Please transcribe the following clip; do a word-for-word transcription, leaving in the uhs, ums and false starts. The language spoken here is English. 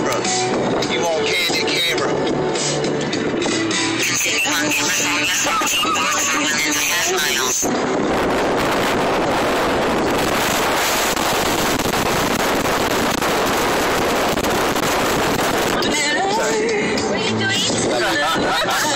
cameras. You want candid camera. One camera phone is seventeen blocks for one and a half miles. What are you doing?